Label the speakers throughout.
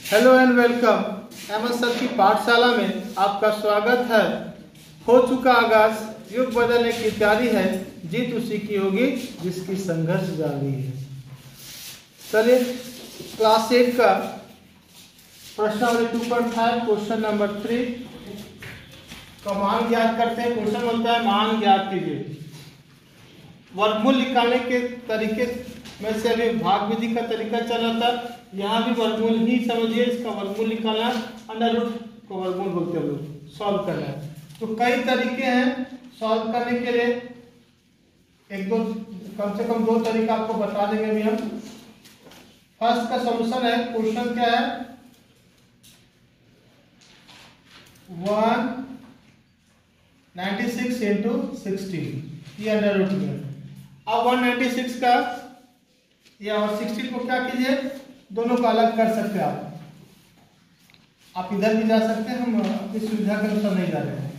Speaker 1: Hello and welcome. MS sir की पाठशाला में आपका स्वागत है। हो चुका आगाज, युग बदलने की तैयारी है, जीत उसी की होगी जिसकी संघर्ष जारी है। चलिए क्लास 8 का प्रश्नावली 2.5 क्वेश्चन नंबर 3 का मान ज्ञात करते हैं। क्वेश्चन बोलता है मान ज्ञात कीजिए। वर्गमूल निकालने के तरीके में से अभी भाग विधि का तरीका चल रहा था, यहाँ भी वर्गमूल ही समझिए। इसका वर्गमूल निकालना, अंडर रूट को वर्गमूल बोलते हैं, लोग सॉल्व करना है। तो कई तरीके हैं सॉल्व करने के लिए, एक दो कम से कम 2 तरीका आपको बता देंगे अभी हम। फर्स्ट का सॉल्यूशन है, क्वेश्चन क्या है 196 इंटू 16, ये अंडर रूट में। अब 196 का या और 16 को क्या कीजिए, दोनों को अलग कर सकते हैं आप इधर भी जा सकते हैं, हम अपनी सुविधा के अनुसार नहीं जा रहे हैं।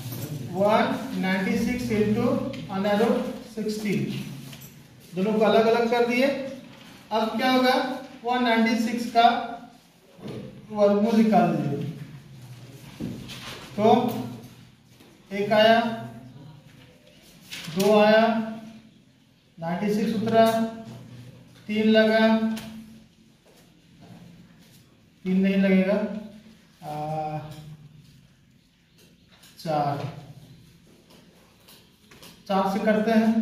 Speaker 1: 196 इंटू अंडर रूट 16, दोनों को अलग अलग कर दिए। अब क्या होगा, 196 का वर्गमूल निकाल दीजिए। तो 1 आया, 2 आया, 96 उतरा, 3 लगा, 3 नहीं लगेगा, 4 से करते हैं,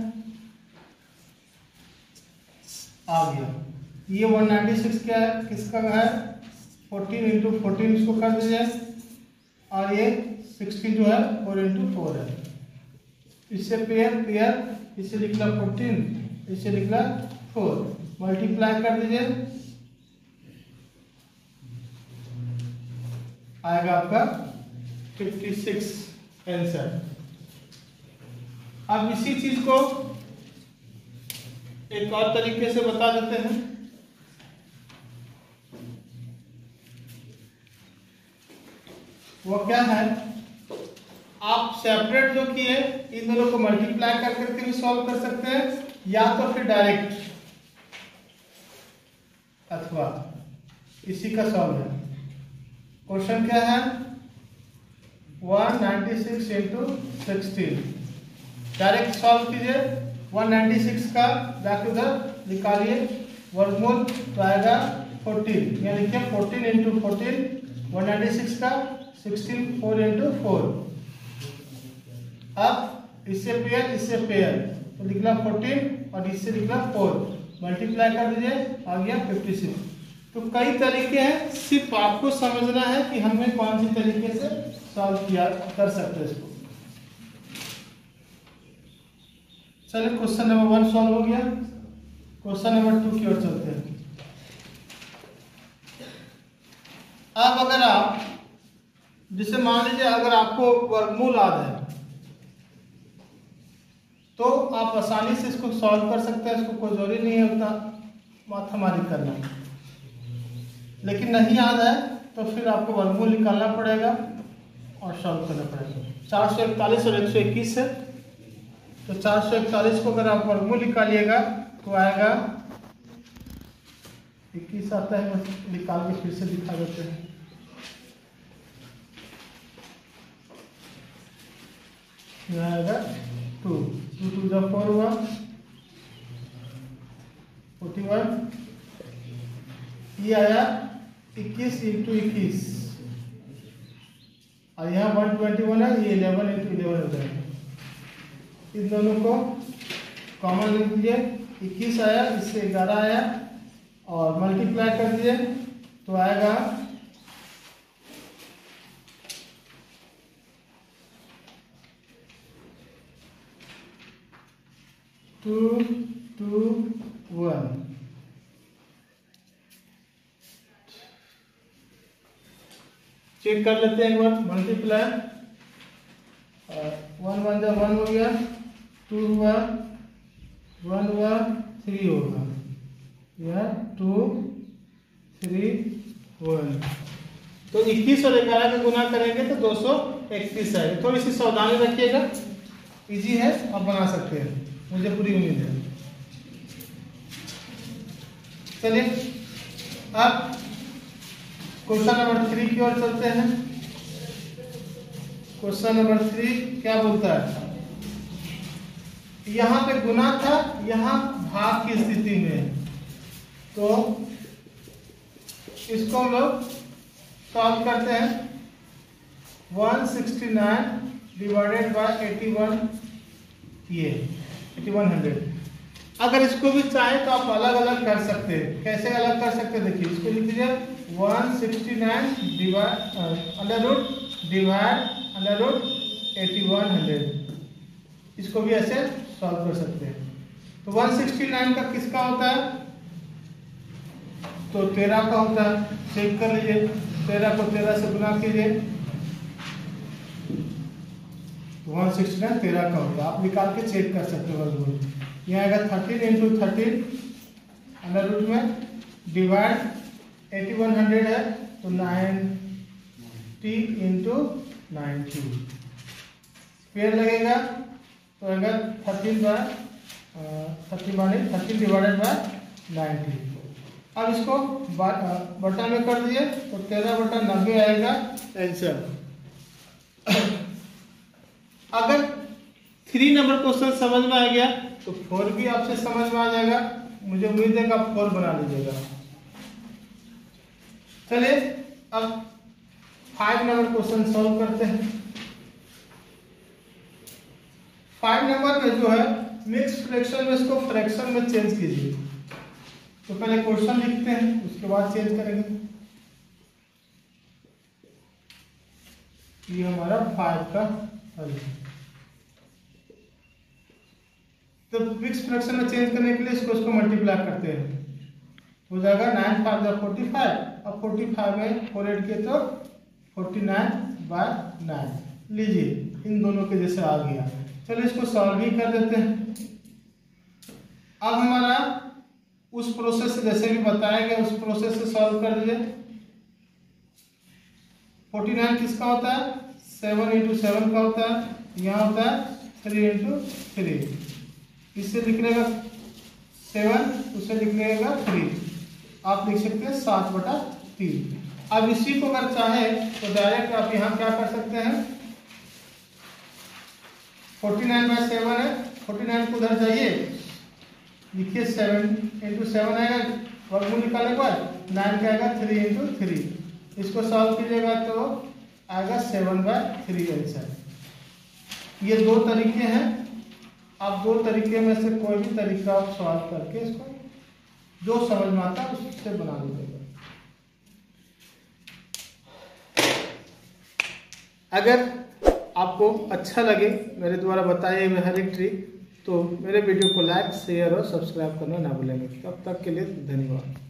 Speaker 1: आ गया। ये 196 क्या है, किसका है 14 इंटू 14, इसको कर दीजिए। और ये 16 जो है 4 इंटू 4 है। इससे पेयर पेयर, इसे लिखला 14, इसे लिखला 4, मल्टीप्लाई कर दीजिए, आएगा आपका 56 आंसर। अब इसी चीज को एक और तरीके से बता देते हैं। वो क्या है, आप सेपरेट जो किए इन दोनों को मल्टीप्लाई कर करके भी सॉल्व कर सकते हैं, या तो फिर डायरेक्ट, अथवा इसी का सॉल्व है। क्वेश्चन क्या है 196 इंटू 16, डायरेक्ट सॉल्व कीजिए। 196 का जाके उधर निकालिए वर्गमूल, तो आएगा 14, यहाँ लिखिए 14 इंटू 14, 196 का 16, 4 इंटू 4। अब इससे पेयर तो लिखना 14 और इससे लिखना 4, मल्टीप्लाई कर दीजिए, आ गया 56। तो कई तरीके हैं, सिर्फ आपको समझना है कि हमें कौन सी तरीके से सॉल्व किया कर सकते हैं इसको। चलिए क्वेश्चन नंबर 1 सॉल्व हो गया। क्वेश्चन नंबर 2 की ओर चलते हैं। अब अगर आप, जैसे मान लीजिए अगर आपको वर्गमूल याद है तो आप आसानी से इसको सॉल्व कर सकते हैं, इसको कोई जरूरी नहीं है उतना माथामारी करना। लेकिन नहीं याद है तो फिर आपको वर्गमूल निकालना पड़ेगा और सॉल्व करना पड़ेगा। 441 और 121 है, तो 441 को अगर आप वर्गमूल निकालिएगा तो आएगा 21 आता है, निकाल के फिर से दिखा देते हैं। यहाँ आएगा 2 2 जा 4 हुआ 41, ये आया 21 इंटू 21, और यहाँ 121 है, ये 11 इंटू 11 हो जाएगा। इन दोनों को कॉमन लिख दीजिए, 21 आया, इससे 11 आया, और मल्टीप्लाई कर दीजिए तो आएगा 2 2 1। चेक कर लेते हैं एक बार, मल्टीप्लाई 1 1 जा 1 हो गया, 2 हुआ, 1 हुआ, 3 होगा, यह 2 3 1। तो 21 और 11 का गुना करेंगे तो 231 आएगा। थोड़ी सी सावधानी रखिएगा, इजी है, आप बना सकते हैं, मुझे पूरी उम्मीद है। चलिए अब क्वेश्चन नंबर 3 की ओर चलते हैं। क्वेश्चन नंबर 3 क्या बोलता है, यहाँ पे गुना था, यहाँ भाग की स्थिति में, तो इसको हम लोग सॉल्व करते हैं। 169 डिवाइडेड बाय 81, ये 8100। अगर इसको भी चाहे तो आप अलग अलग कर सकते हैं। कैसे अलग कर सकते हैं, देखिए इसको लिख लीजिए 169 डिवाइड अंडर रूट 8100। इसको भी ऐसे सॉल्व कर सकते हैं। तो 169 का किसका होता है, तो 13 का होता है। चेक कर लीजिए, 13 को 13 से गुना कीजिए, 169 13 का होता है। आप निकाल के चेक कर सकते हो। वर्गमूल यहाँ आएगा 13 इंटू 13 अंडर रूट में डिवाइड 8100 है, तो 90 इंटू 90 पेड़ लगेगा, तो आएगा 13 डिवाइडेड बाय 90। अब इसको बटा में कर दिए तो 13/90 आएगा आंसर। अगर 3 नंबर क्वेश्चन समझ में आ गया तो 4 भी आपसे समझ में आ जाएगा। मुझे उम्मीद है कि आप 4 बना लीजिएगा। चलिए अब 5 नंबर क्वेश्चन सॉल्व करते हैं। 5 नंबर में जो है मिक्स फ्रैक्शन में, इसको फ्रैक्शन में चेंज कीजिए। तो पहले क्वेश्चन लिखते हैं, उसके बाद चेंज करेंगे। ये हमारा 5 का हल है। तो मिक्स फ्रैक्शन में चेंज करने के लिए इसको मल्टीप्लाई करते हैं, हो जाएगा 9 5 45। अब 45 में 4 ऐड किए तो 49/9। लीजिए इन दोनों के जैसे आ गया। चलो इसको सॉल्व ही कर देते हैं। अब हमारा उस प्रोसेस से जैसे भी बताया गया उस प्रोसेस से सॉल्व कर दीजिए। 49 किसका होता है, 7 इंटू 7 का होता है। यहाँ होता है 3 इंटू 3। इससे लिख लेगा 7, उससे लिख लेगा 3। आप लिख सकते हैं 7/3। अब इसी को अगर चाहे तो डायरेक्ट आप यहाँ क्या कर सकते हैं, 49/7 है, 49 को उधर जाइए, लिखिए 7 इंटू 7 आएगा, वर्गमूल निकालने के बाद 9 का आएगा 3 इंटू 3। इसको सॉल्व कीजिएगा तो आएगा 7/3 आंसर। ये 2 तरीके हैं। आप 2 तरीके में से कोई भी तरीका आप सॉल्व करके इसको जो समझ में आता है उससे बना लीजिएगा। अगर आपको अच्छा लगे मेरे द्वारा बताए हुए हर एक ट्रिक, तो मेरे वीडियो को लाइक शेयर और सब्सक्राइब करना ना भूलेंगे। तब तक के लिए धन्यवाद।